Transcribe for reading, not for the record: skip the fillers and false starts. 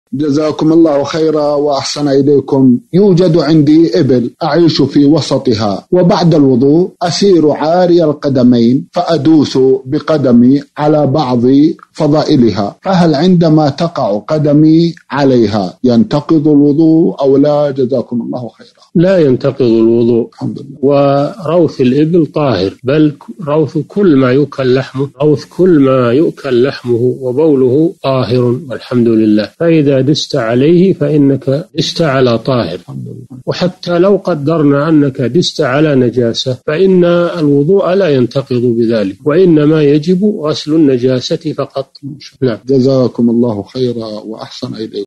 جزاكم الله خيرا وأحسن إليكم. يوجد عندي إبل أعيش في وسطها، وبعد الوضوء أسير عاري القدمين فأدوس بقدمي على بعض فضائلها، فهل عندما تقع قدمي عليها ينتقض الوضوء أو لا؟ جزاكم الله خيرا. لا ينتقض الوضوء، الحمد لله. وروث الإبل طاهر، بل روث كل ما يؤكل لحمه، روث كل ما يؤكل لحمه وبوله طاهر والحمد لله. فإذا دست عليه فإنك دست على طاهر. وحتى لو قدرنا أنك دست على نجاسة فإن الوضوء لا ينتقض بذلك، وإنما يجب غسل النجاسة فقط. نعم. جزاكم الله خيرا وأحسن إليكم.